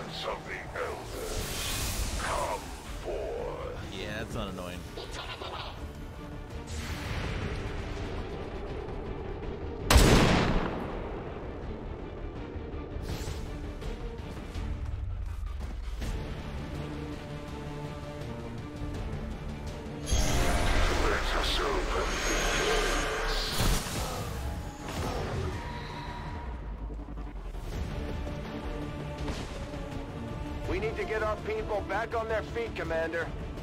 Remnants of the Elders come forth. Yeah, that's not annoying. Let us open the gates. We need to get our people back on their feet, Commander.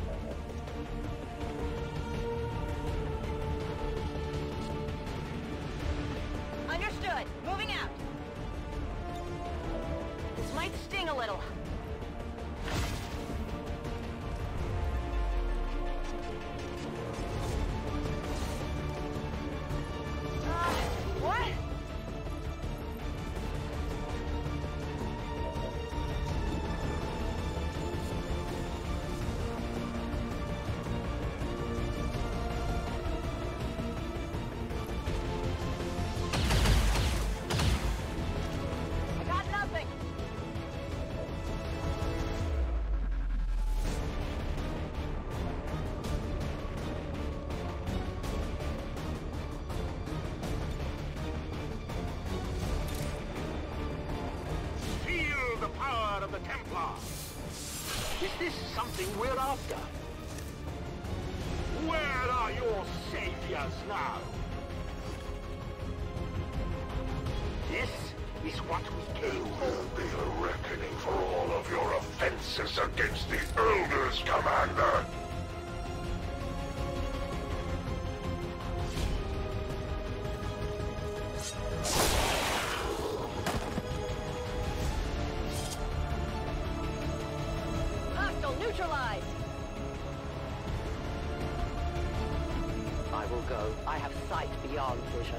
Understood. Moving out. This might sting a little. What? I got nothing. Feel the power of the Templar. Is this something we're after? Where are your saviors now? This is what we There came will for. be a reckoning for all of your offenses against the Elders, Commander. Hostile neutralized. I will go. I have sight beyond vision.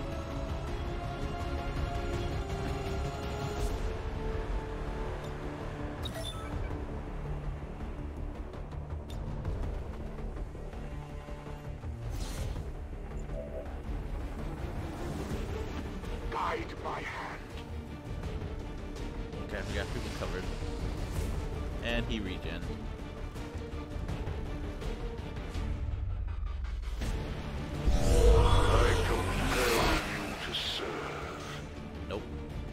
Guide my hand. Okay, we got people covered. And he regen. I compel you to serve. Nope.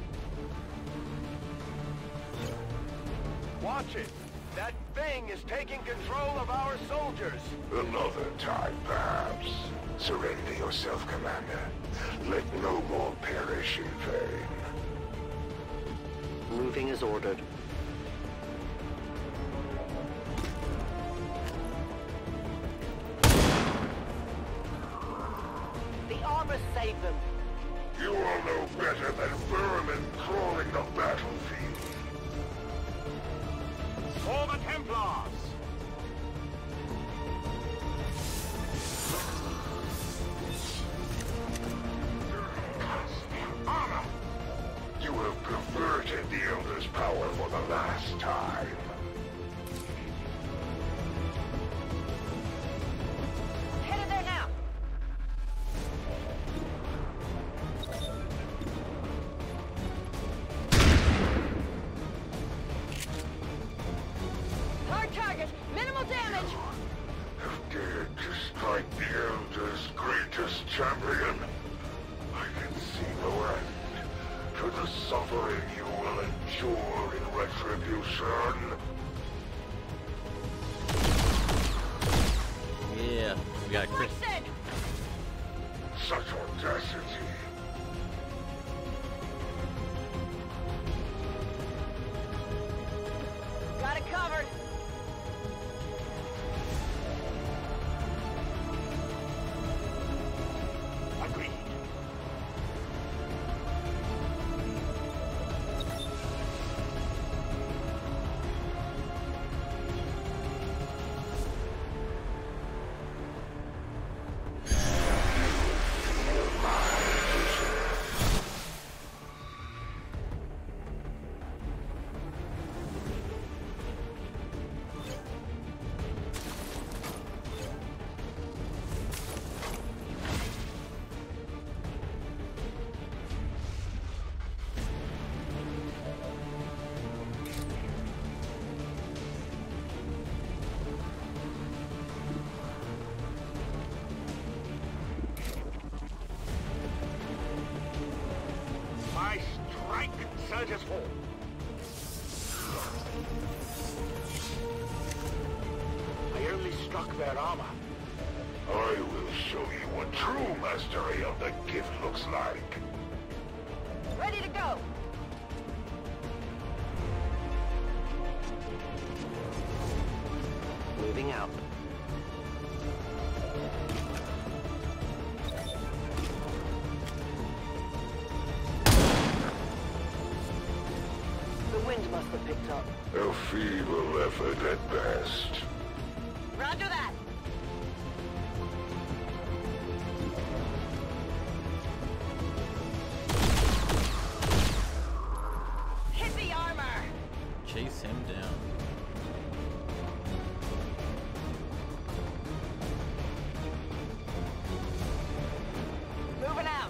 Watch it. That thing is taking control of our soldiers. Another time, perhaps. Surrender yourself, Commander. Let no more perish in vain. Moving as ordered. The armor saved them. You all know better than vermin crawling the battlefield. For the Templars! Armor! You have perverted the Elder's power for the last time. Headed there now. Hard target. Minimal damage. Have dared to strike the Elder's greatest champion. I can see no end to the suffering you will endure in retribution. Yeah, we got a crit. Listen. Such audacity. Got it covered. Agreed. surges fall. I only struck their armor. I will show you what true mastery of the gift looks like. Ready to go. Moving out. The wind must have picked up. A feeble effort at best. Roger that. Hit the armor. Chase him down. Moving out.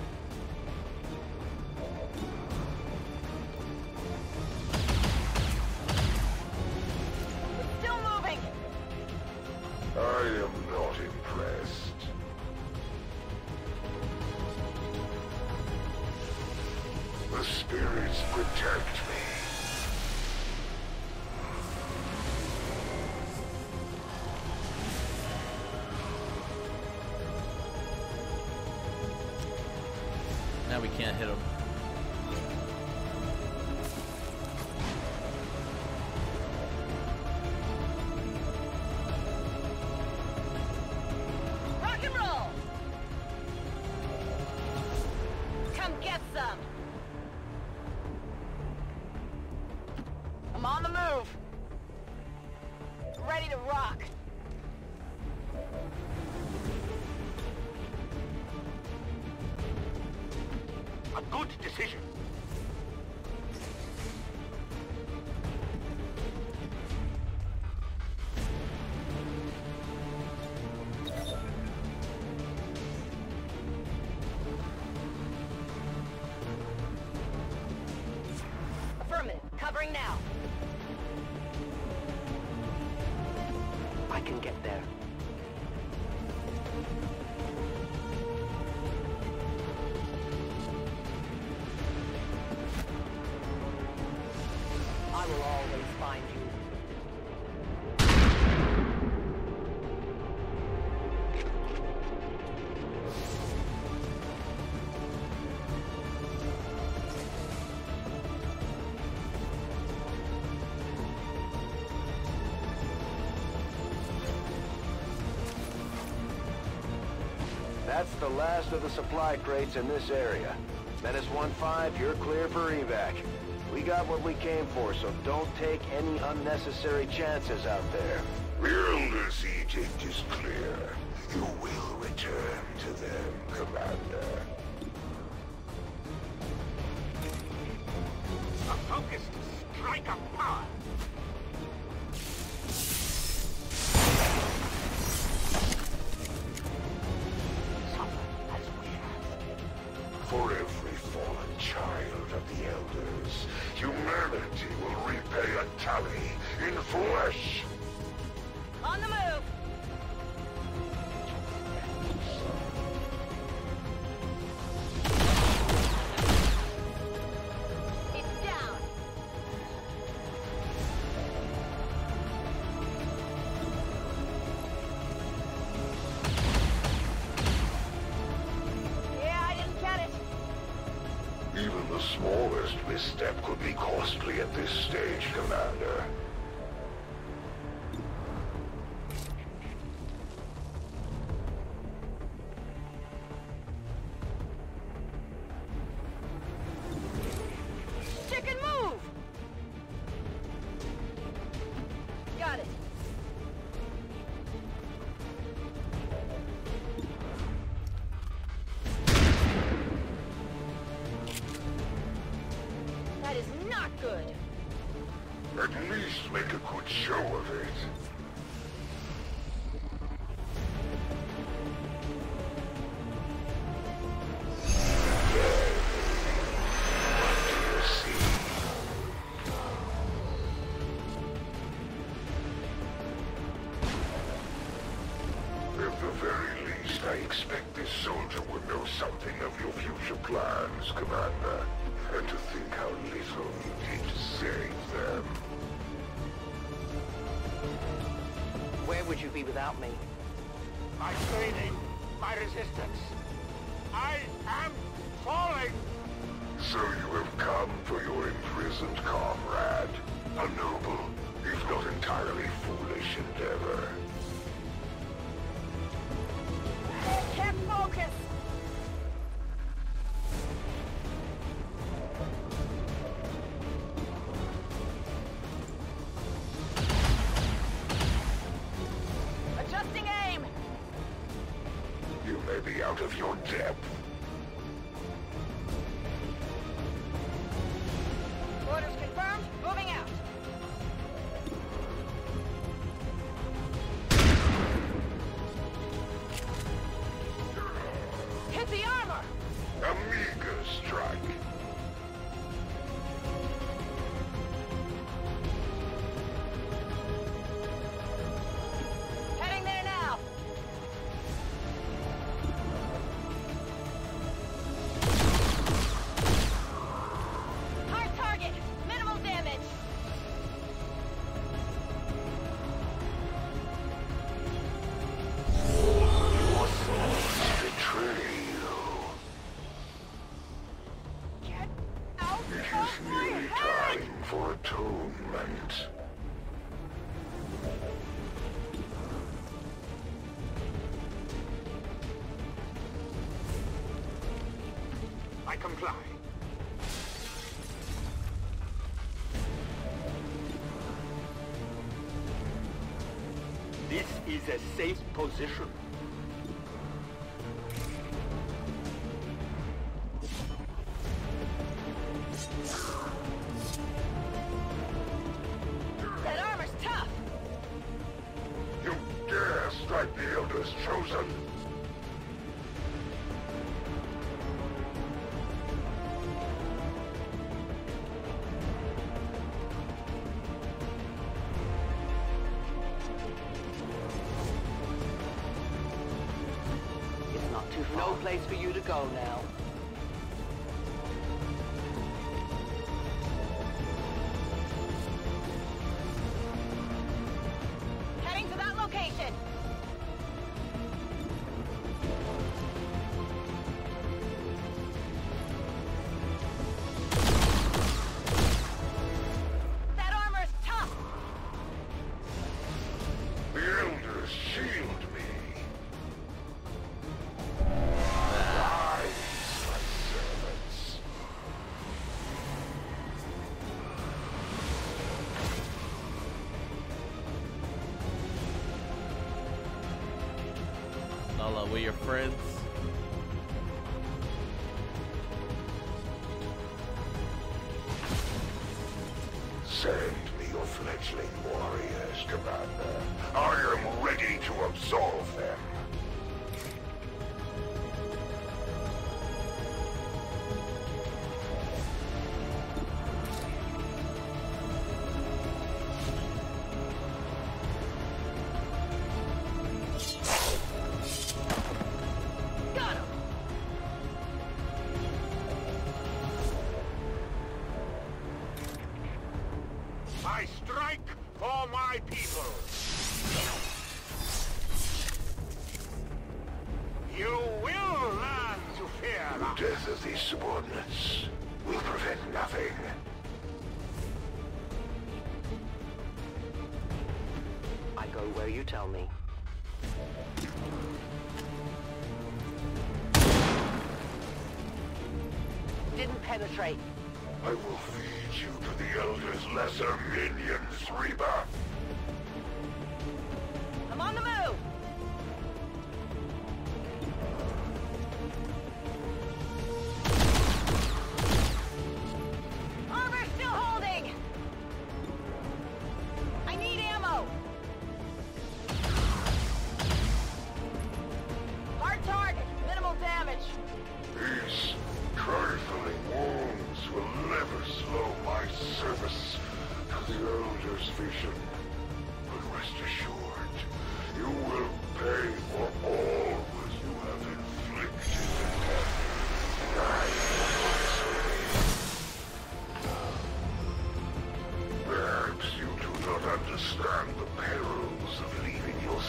Still moving. I am not impressed. The spirits protect me. Now we can't hit him. Rock and roll. Come get some. I'm on the move. Ready to rock. A good decision. Affirmative. Covering now. I can get there. I will always find you. That's the last of the supply crates in this area. Menace 1-5, you're clear for evac. We got what we came for, so don't take any unnecessary chances out there. The Elder's edict is clear. You will return to them, Commander. A focused strike of power. Suffer as we have. For every fallen child of the Elders, humanity will repay a tally in flesh. On the move. It's down. Yeah, I didn't get it. Even the smallest misstep could be costly at this stage, Commander. Chicken move. Got it. That is not good. At least make a good show of it. What do you see? At the very least, I expect this soldier will know something of your future plans, Commander. And to think how little would you be without me? My training, my resistance. I am falling! So you have come for your imprisoned comrade. A noble, if not entirely foolish endeavor. Can't focus. Adjusting aim. You may be out of your depth. Orders confirmed. Moving out. Hit the armor. Amiga strike. Heading there now. Hard target. Minimal damage. Your thoughts betray you. Get out It is of my nearly head! time for atonement. I comply. This is a safe position. That armor's tough. You dare strike the Elder's chosen? It's not too far. No place for you to go now. Heading to that location. That armor's tough. The Elders shield me. Rise, my servants. Lala, we're your friends. Send me your fledgling warriors, Commander. I am ready to absolve them. Got him. I strike for my people. You will learn to fear The us. death of these subordinates will prevent nothing. I go where you tell me. Didn't penetrate. I will feed you to the Elder's lesser minions, Reba. I'm on the move. Armor still holding. I need ammo. Hard target. Minimal damage. These trifling wounds will never slow my service to the Elder's vision. But rest assured, you will pay for all that you have inflicted. Perhaps you do not understand the perils of leaving your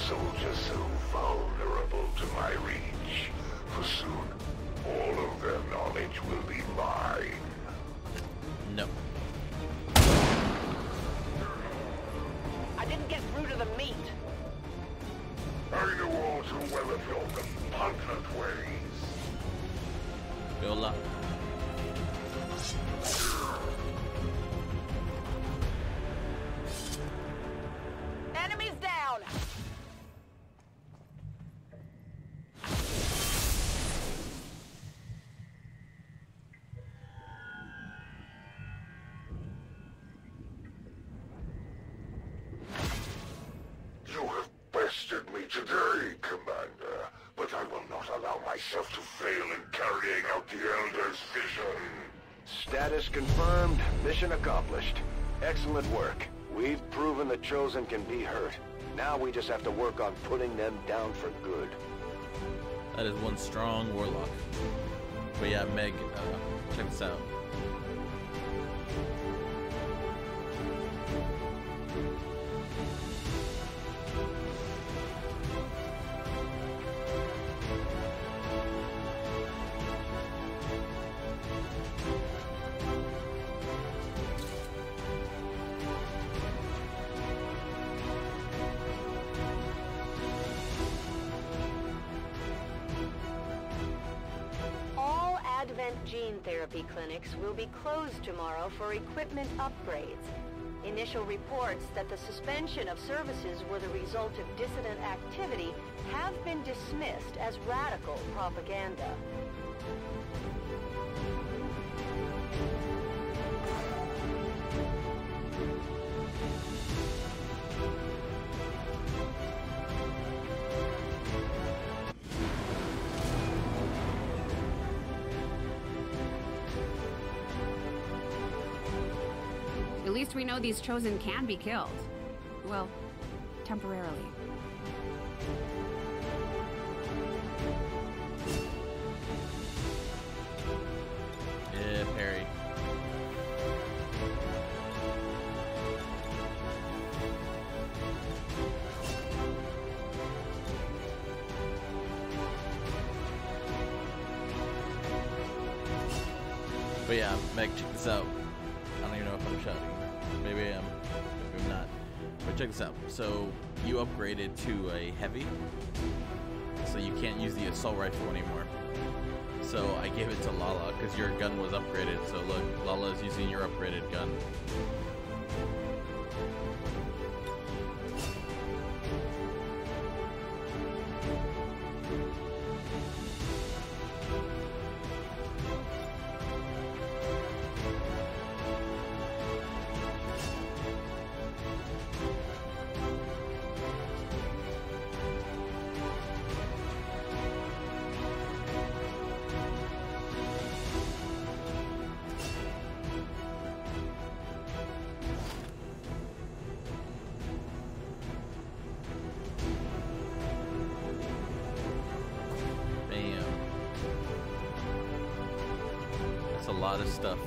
today, Commander, but I will not allow myself to fail in carrying out the Elder's vision. Status confirmed, mission accomplished. Excellent work. We've proven the Chosen can be hurt. Now we just have to work on putting them down for good. That is one strong warlock. But yeah, Meg, check this out. Gene therapy clinics will be closed tomorrow for equipment upgrades. Initial reports that the suspension of services were the result of dissident activity have been dismissed as radical propaganda. At least we know these Chosen can be killed. Well, temporarily. Yeah, parry. But yeah, Meg, check this out. I don't even know if I'm shouting. Maybe I am. Maybe I'm not. But check this out. So you upgraded to a heavy, so you can't use the assault rifle anymore. So I gave it to Lala because your gun was upgraded. So look, Lala is using your upgraded gun. A lot of stuff.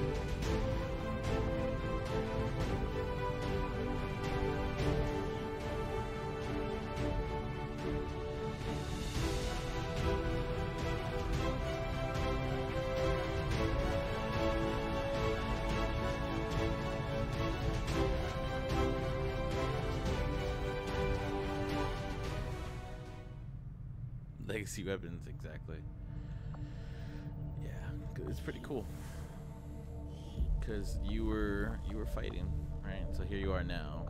Legacy weapons, exactly. It's pretty cool because you were fighting, right? So here you are now.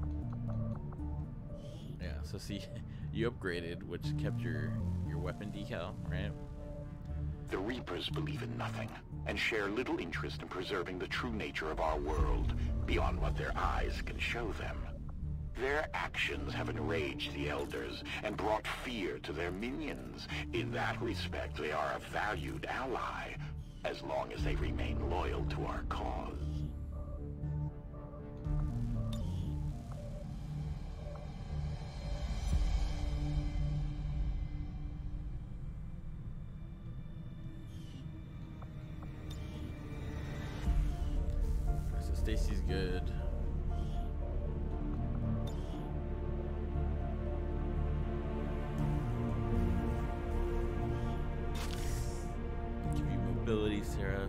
Yeah, so see, you upgraded, which kept your weapon decal, right? The Reapers believe in nothing and share little interest in preserving the true nature of our world beyond what their eyes can show them. Their actions have enraged the Elders and brought fear to their minions. In that respect, they are a valued ally, as long as they remain loyal to our cause. So Stacy's good. Ability, Sarah.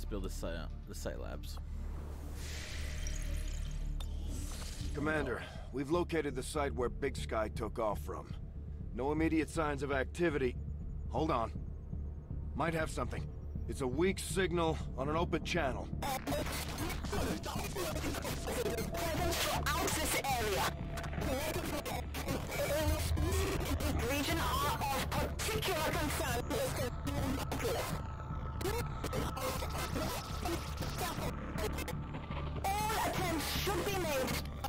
let's build the site labs. Commander, we've located the site where Big Sky took off from. No immediate signs of activity. Hold on. Might have something. It's a weak signal on an open channel. Out this area. Region are of particular concern. All attempts should be made.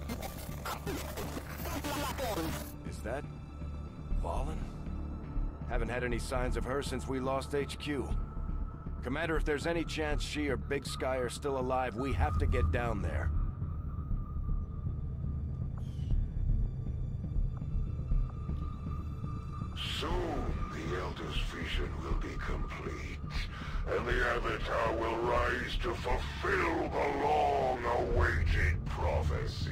Is that Valen? Haven't had any signs of her since we lost HQ. Commander, if there's any chance she or Big Sky are still alive, we have to get down there. Soon the Elder's vision will be complete, and the Avatar will rise to fulfill the long-awaited prophecy.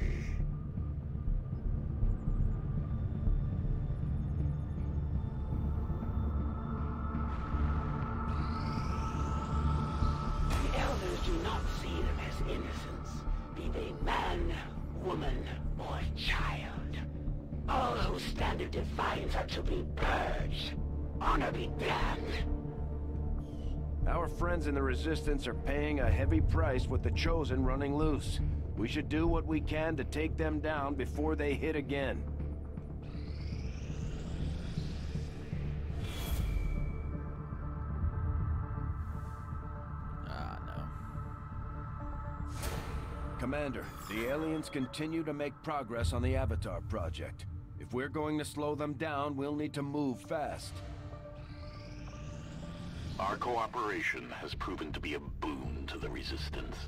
The Elders do not see them as innocents, be they man, woman, or child. All who stand in defiance are to be purged. Honor be damned. Our friends in the Resistance are paying a heavy price with the Chosen running loose. We should do what we can to take them down before they hit again. No. Commander, the aliens continue to make progress on the Avatar project. If we're going to slow them down, we'll need to move fast. Our cooperation has proven to be a boon to the Resistance.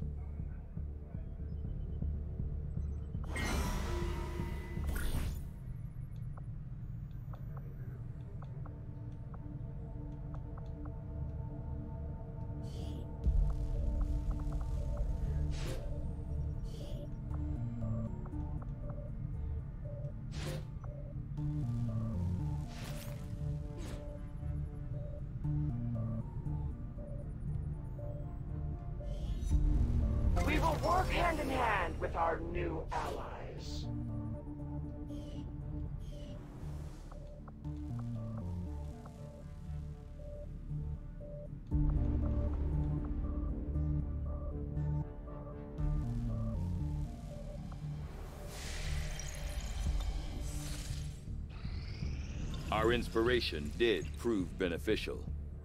We will work hand in hand with our new allies. Our inspiration did prove beneficial.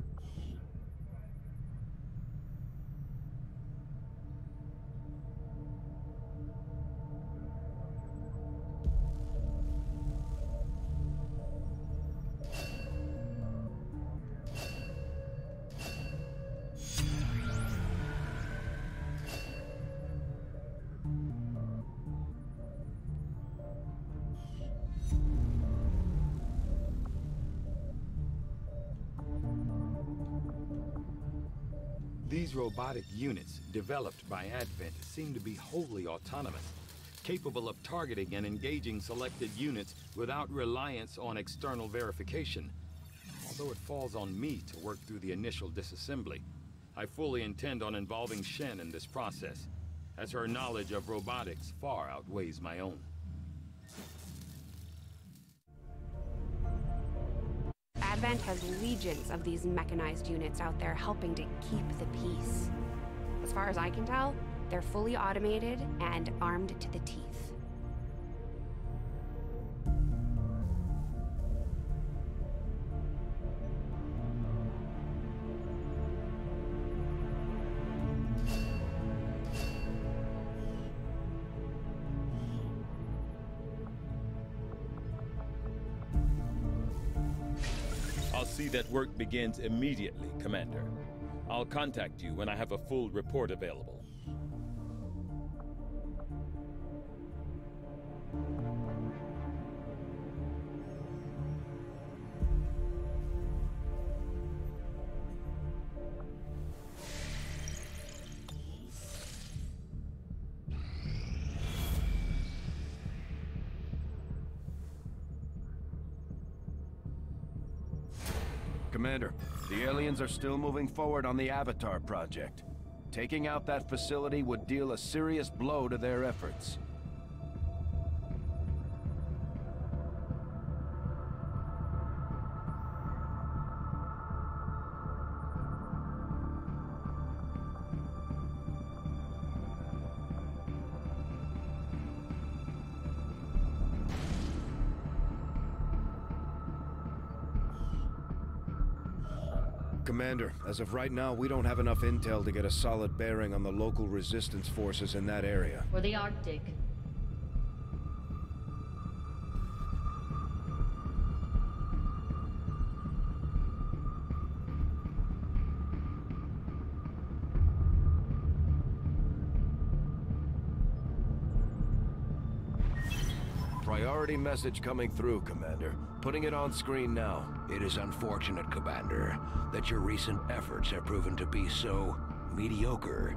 These robotic units, developed by Advent, seem to be wholly autonomous, capable of targeting and engaging selected units without reliance on external verification. Although it falls on me to work through the initial disassembly, I fully intend on involving Shen in this process, as her knowledge of robotics far outweighs my own. Advent has legions of these mechanized units out there helping to keep the peace. As far as I can tell, they're fully automated and armed to the teeth. I'll see that work begins immediately, Commander. I'll contact you when I have a full report available. Commander, the aliens are still moving forward on the Avatar project. Taking out that facility would deal a serious blow to their efforts. Commander, as of right now, we don't have enough intel to get a solid bearing on the local resistance forces in that area. For the Arctic. Priority message coming through, Commander. Putting it on screen now. It is unfortunate, Commander, that your recent efforts have proven to be so mediocre.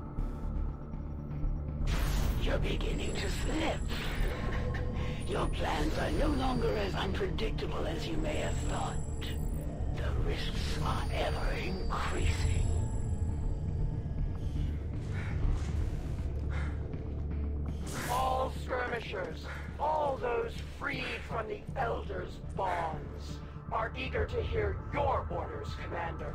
You're beginning to slip. Your plans are no longer as unpredictable as you may have thought. The risks are ever increasing. All skirmishers, all those freed from the Elders' bonds, are eager to hear your orders, Commander.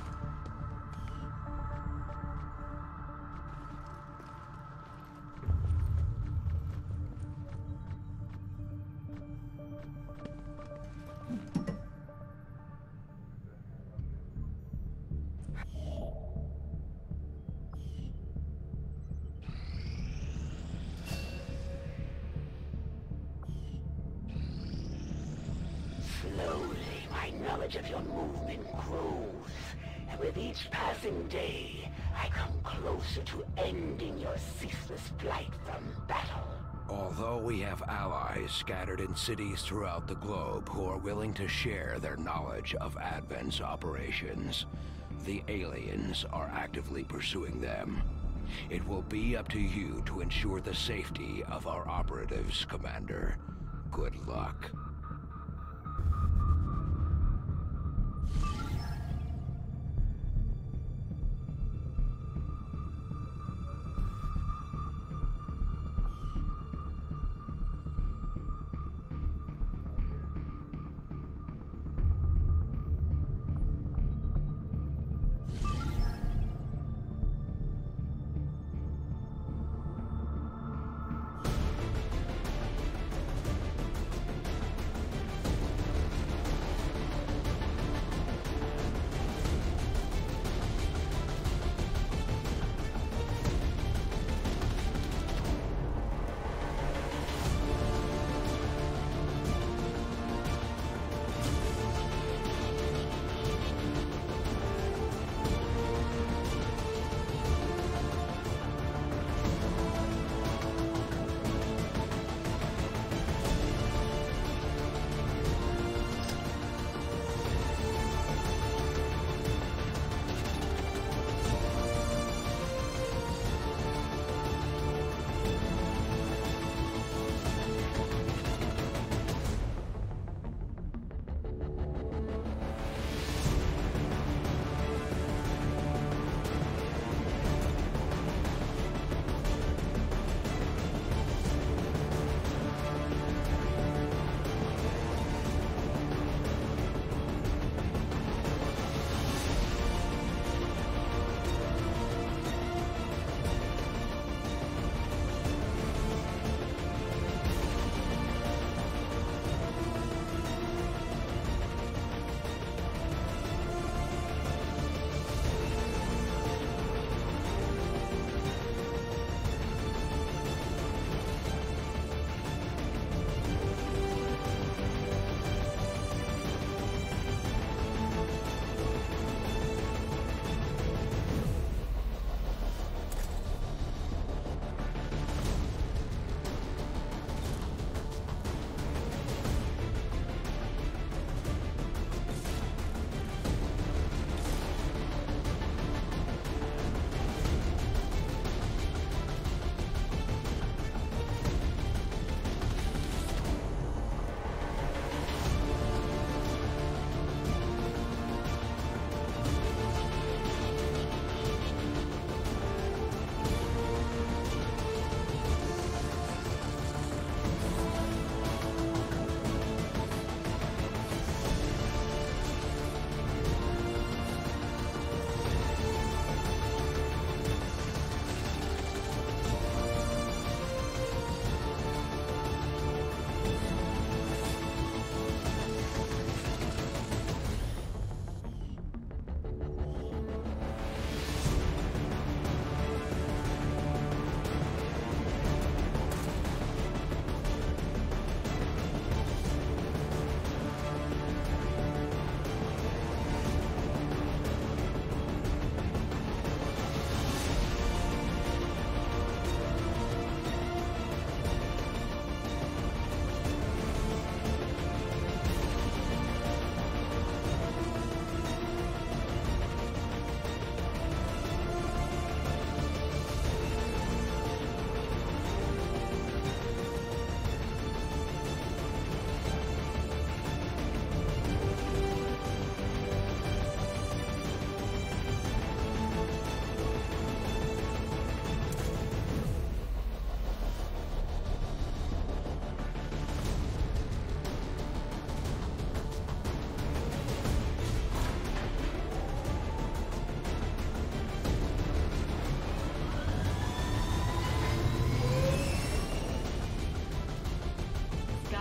Slowly, my knowledge of your movement grows, and with each passing day, I come closer to ending your ceaseless flight from battle. Although we have allies scattered in cities throughout the globe who are willing to share their knowledge of Advent's operations, the aliens are actively pursuing them. It will be up to you to ensure the safety of our operatives, Commander. Good luck.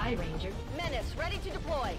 Aye, Ranger. Menace, ready to deploy.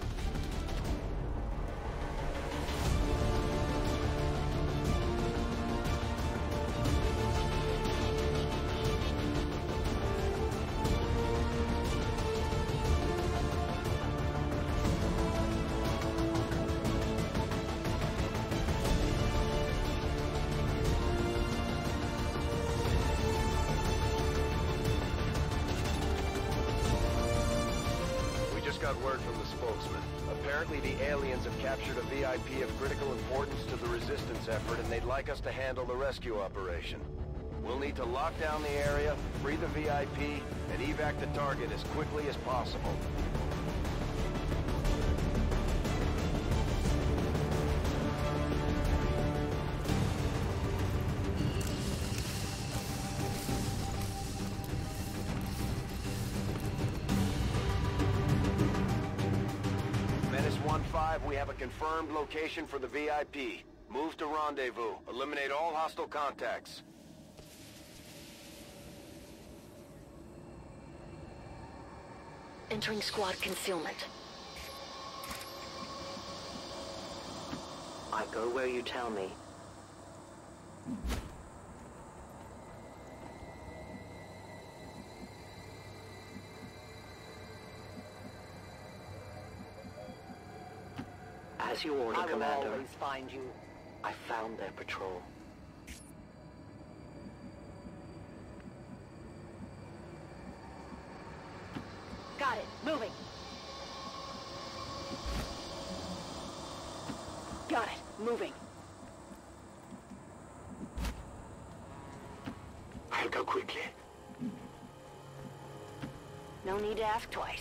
Got word from the spokesman. Apparently the aliens have captured a VIP of critical importance to the resistance effort, and they'd like us to handle the rescue operation. We'll need to lock down the area, free the VIP, and evac the target as quickly as possible. We have a confirmed location for the VIP. Move to rendezvous. Eliminate all hostile contacts. Entering squad concealment. I go where you tell me. As you order, Commander. I will always find you. I found their patrol. Got it. Moving. Got it. Moving. I'll go quickly. No need to ask twice.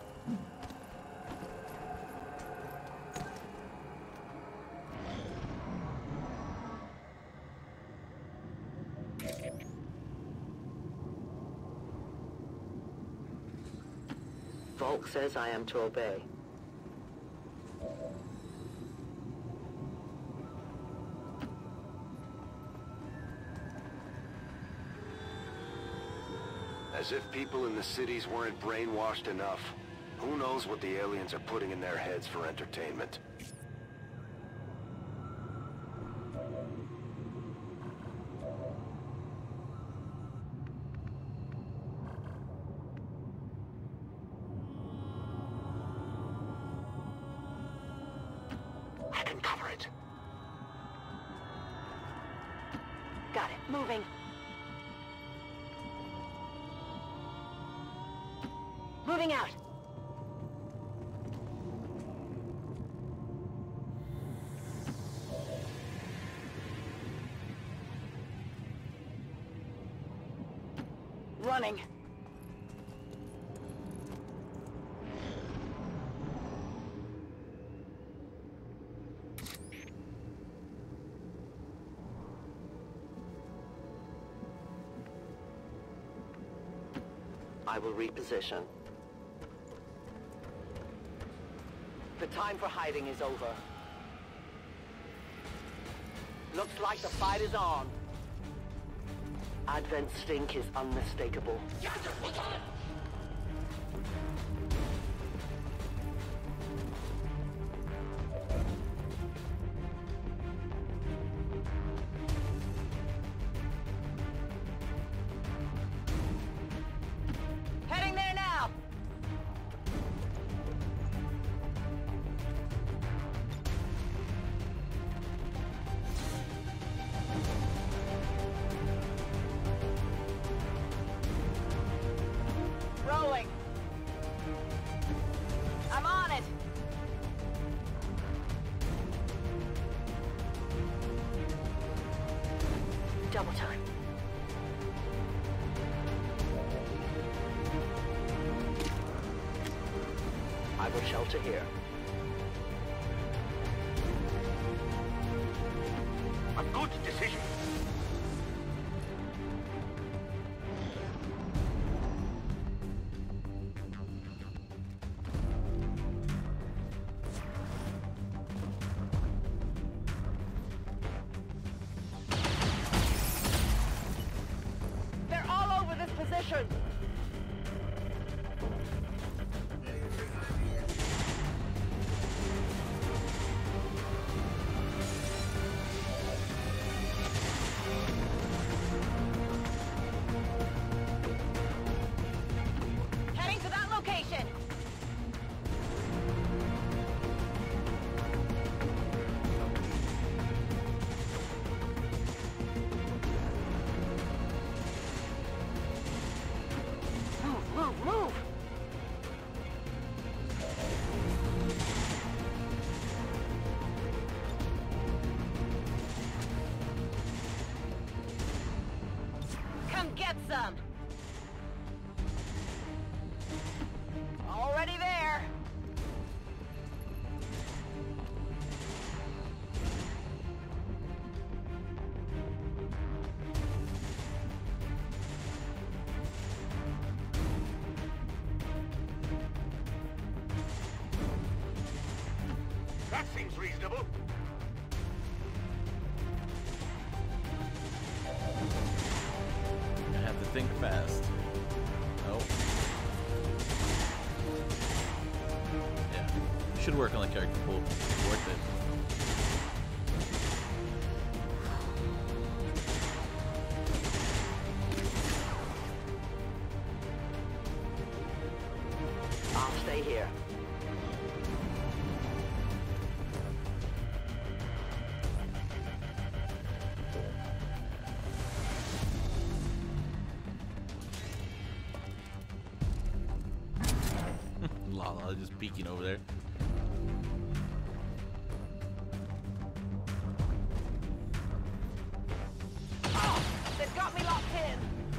Volk says I am to obey. As if people in the cities weren't brainwashed enough. Who knows what the aliens are putting in their heads for entertainment? Got it. Moving. Moving out. Running. I will reposition. The time for hiding is over. Looks like the fight is on. Advent's stink is unmistakable. Heading there now. Rolling. I'm on it. Double time. I will shelter here. A good decision. They're all over this position. some. Already there. That seems reasonable. I have to think fast. Oh. Yeah. Should work on the character pool. Worth it. I'll stay here. Lala just peeking over there. Oh, they've got me locked in.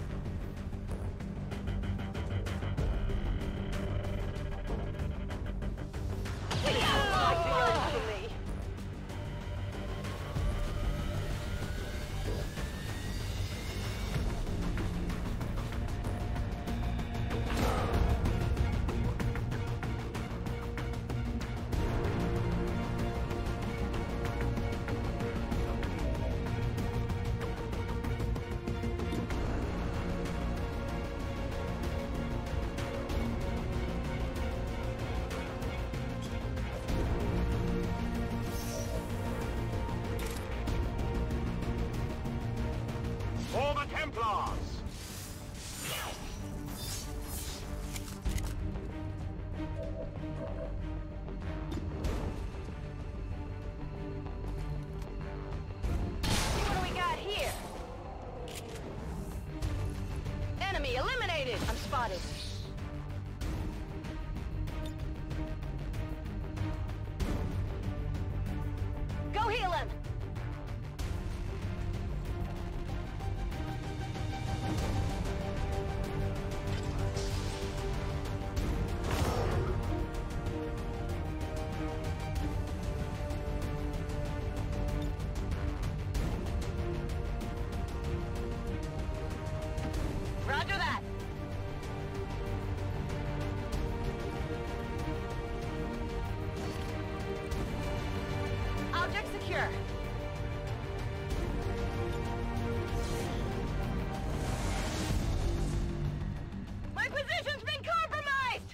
For the Templars! What do we got here? Enemy eliminated. I'm spotted. Go heal him. Roger that. Object secure. My position's been compromised!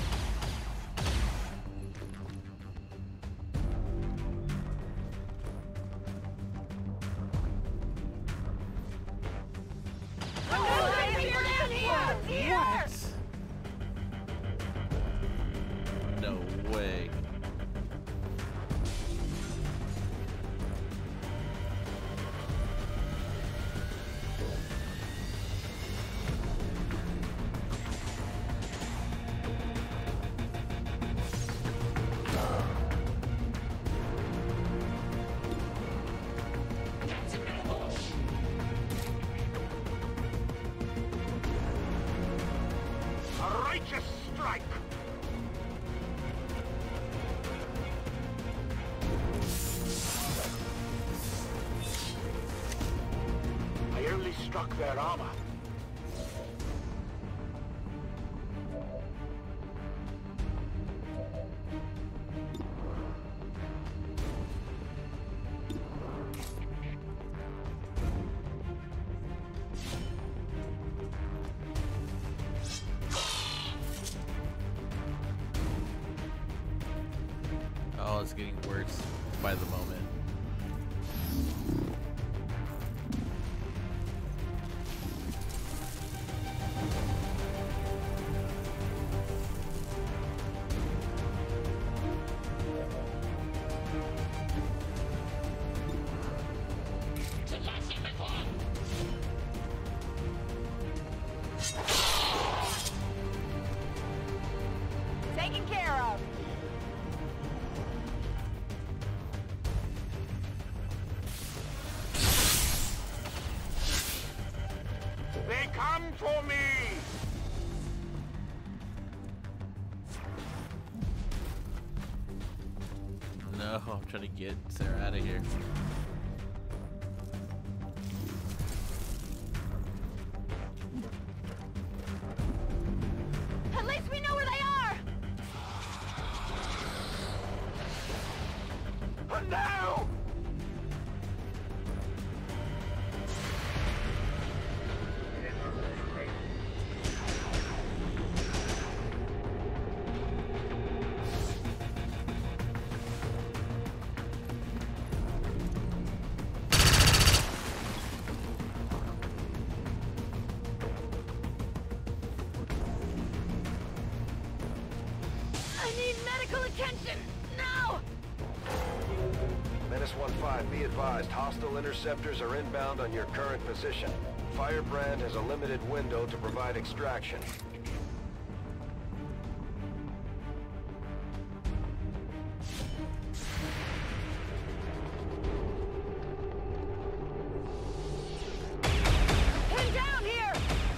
What? No way. A righteous strike! I only struck their armor. Oh, it's getting worse by the moment. Taken care of. no, I'm trying to get Sarah out of here. At least we know where they are! Now! I need medical attention! Now! Menace 1-5, be advised, hostile interceptors are inbound on your current position. Firebrand has a limited window to provide extraction. Pin down here!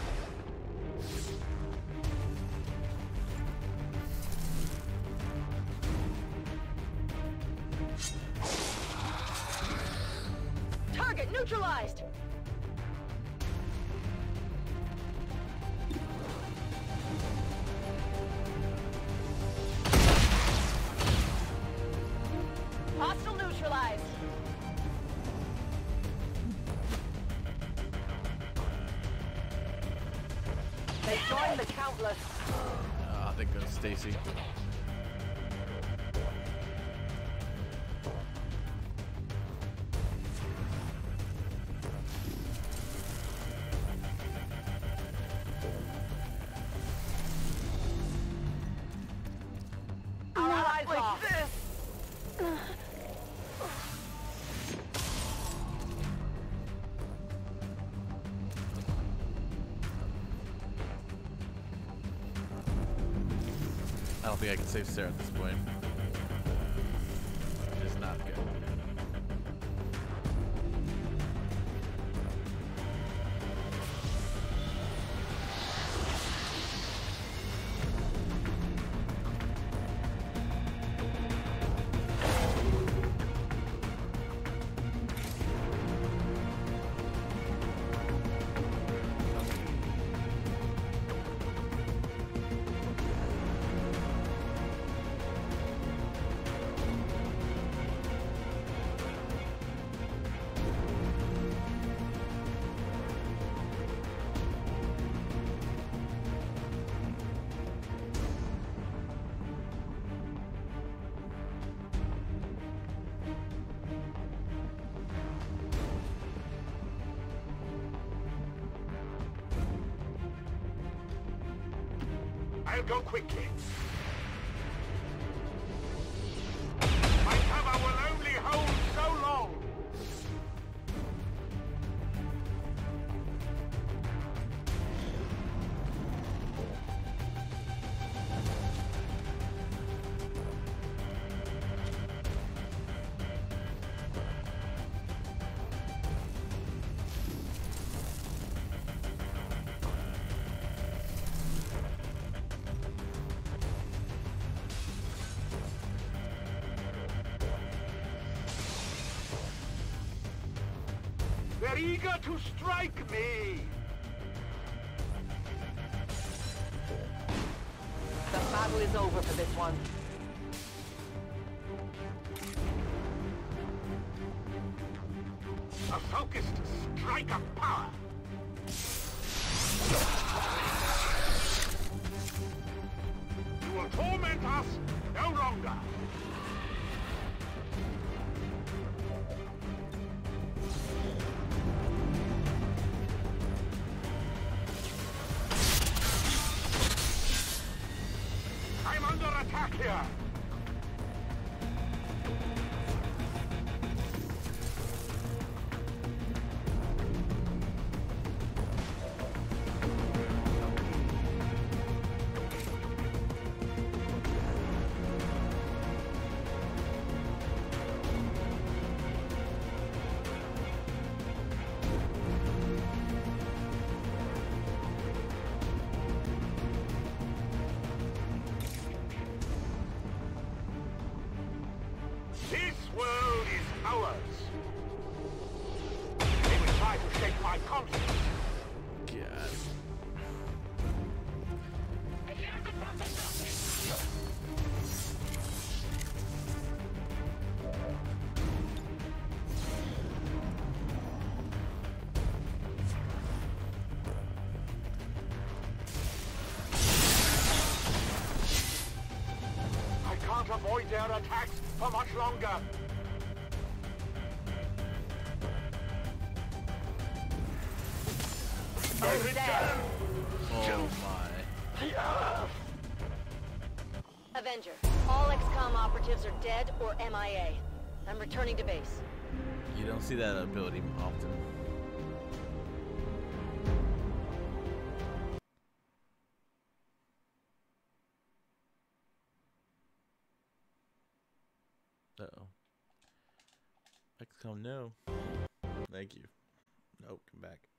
Target neutralized! Hostile neutralized! They joined the Countless. Oh, there goes Stacy. Our allies like off. this! I don't think I can save Sarah at this point. Which is not good. I'll go quickly. My cover will only hold so long. They're eager to strike me! The battle is over for this one. A focused strike of power! You will torment us no longer! I'm under attack here! hours. They will try to shake my conscience. God. I can't avoid their attacks for much longer. Oh my. Avenger, all XCOM operatives are dead or MIA. I'm returning to base. You don't see that ability often. Uh-oh. XCOM, no. Thank you. Nope, come back.